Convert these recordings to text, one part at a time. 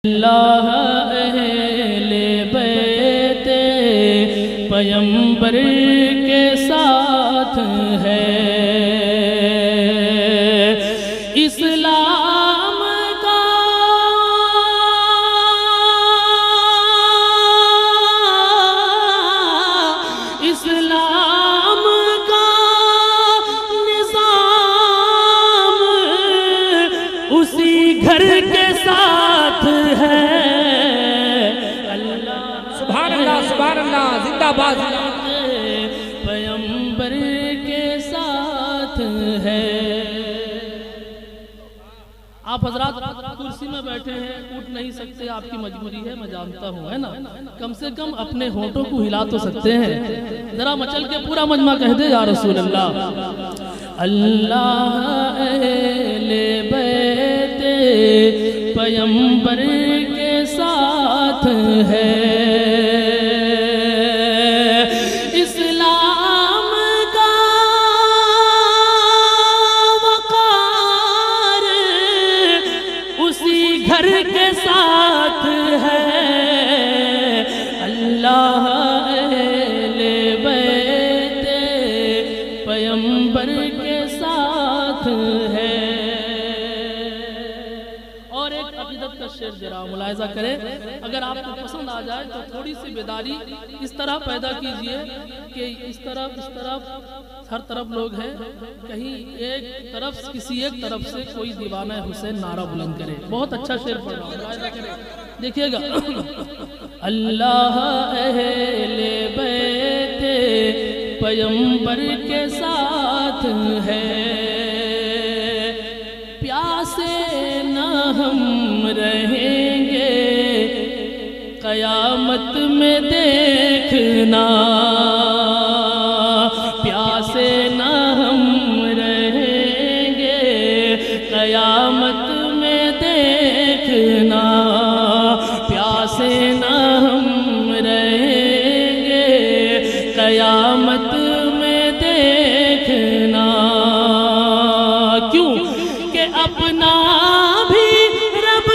اللہ اہل بیت پیمبر کے ساتھ ہے، اسلام کا نظام اسی گھر کے ساتھ ہے۔ سبحان اللہ سبحان اللہ، زندہ باد، پیمبر کے ساتھ ہے۔ آپ حضرات کرسی میں بیٹھے ہیں، اٹھ نہیں سکتے، آپ کی مجبوری ہے، میں جانتا ہوں، ہے نا؟ کم سے کم اپنے ہونٹوں کو ہلا تو سکتے ہیں، ذرا مچل کے پورا مجمع کہہ دے یا رسول اللہ۔ اللہ اہل بیت پیمبر کے ساتھ ہے، اسلام کا وقار اسی گھر کے ساتھ ہے۔ اللہ اہل بیت پیمبر کے ساتھ ہے۔ اور ایک عقیدت کا شعر ذرا ملاحظہ کریں، اگر آپ کو پسند آ جائے تو تھوڑی سی بیداری اس طرح پیدا کیجئے کہ اس طرف ہر طرف لوگ ہیں، کہیں ایک طرف کسی ایک طرف سے کوئی دیوانہ حسین نعرہ بلند کرے۔ بہت اچھا شعر پڑھ رہا ہوں، ملاحظہ کریں، دیکھیے گا۔ اللہ اہل بیت پیمبر کے ساتھ ہے، پیاسے نہ ہم رہیں گے قیامت میں دیکھنا، پیاسے نہ ہم رہیں گے قیامت میں دیکھنا، پیاسے نہ ہم رہیں گے قیامت میں دیکھنا، کیوں کہ اپنا بھی رب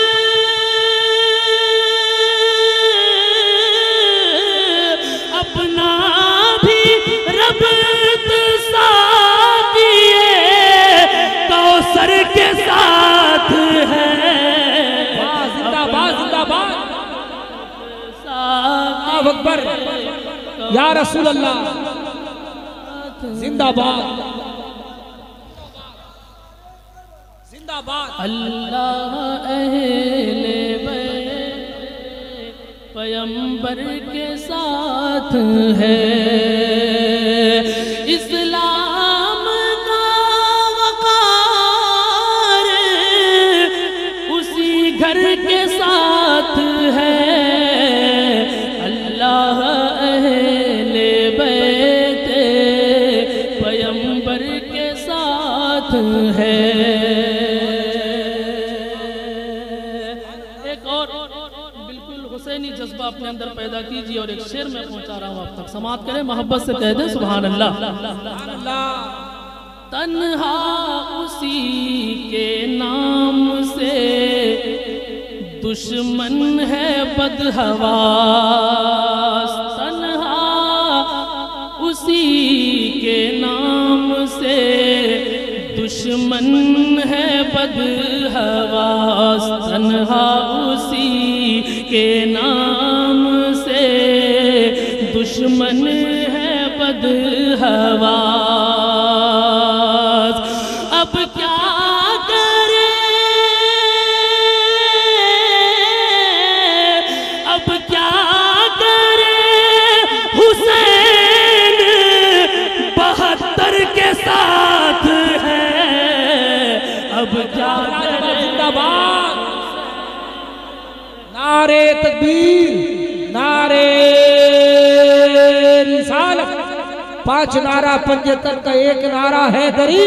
کوثر کے ساتھ ہے۔ زندہ باد زندہ باد، اللہ اکبر، یا رسول اللہ، زندہ باد زندہ باد۔ اللہ اہل بیت پیمبر کے ساتھ ہے، اسلام کا وقار اسی گھر کے ساتھ ہے۔ اللہ اہل بیت پیمبر کے ساتھ ہے۔ ایک اور بالکل حسینی جذبہ اپنے اندر پیدا کیجئے، اور ایک شعر میں پہنچا رہا ہوں، آپ تک سماعت کریں، محبت سے کہہ دیں سبحان اللہ۔ تنہا اسی کے نام سے دشمن ہے بدحواس، تنہا اسی کے نام سے دشمن ہے بدحواس، تنہا اسی کے نام سے دشمن ہے بدحواس۔ اب کیا کرے، اب کیا کرے حسین 72 کے ساتھ ہے، اب کیا کرے۔ زندہ باد، نعرے تکبیر، نعرے رسالت، 5 نعرہ 75 کا ایک نعرہ حیدری۔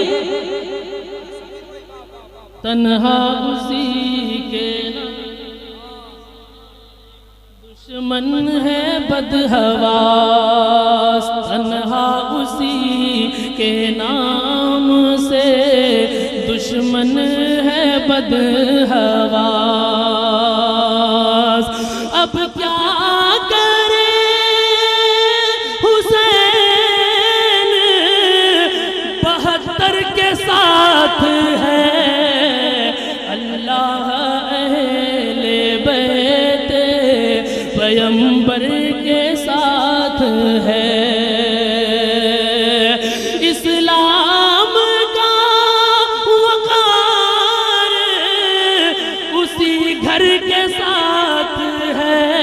تنہا اسی کے نام دشمن ہے بدحواس، تنہا اسی کے نام سے دشمن ہے بدحواس۔ اب کیا کرے حسین 72 کے ساتھ ہے اللہ اہل بیت پیغمبر کے ساتھ ہے اسلام کا وقار اسی گھر کے ساتھ ہے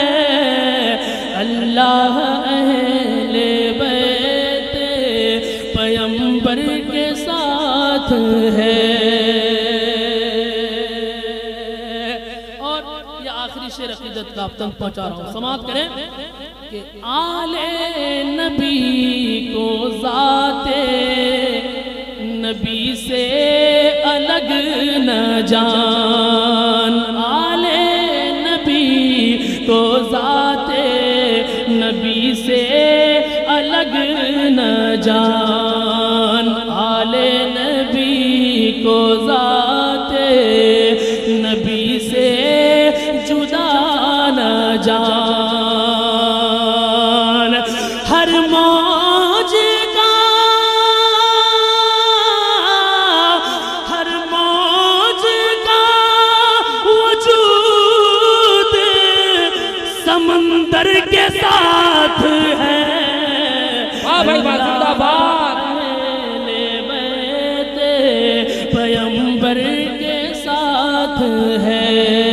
اللہ اہل بیت پیغمبر کے ساتھ ہے اور یہ آخری شعر عقیدت کا آپ تک پہنچا رہا ہوں سماعت کریں کہ آل نبی کو ذات نبی سے الگ نہ جان آل نبی کو ذات نبی سے الگ نہ جان آل نبی کو ذات نبی سے جدا نہ جان ہر موج کا وجود سمندر کے ساتھ ہے بھائی زندہ باد اہل بیت پیغمبر کے ساتھ ہے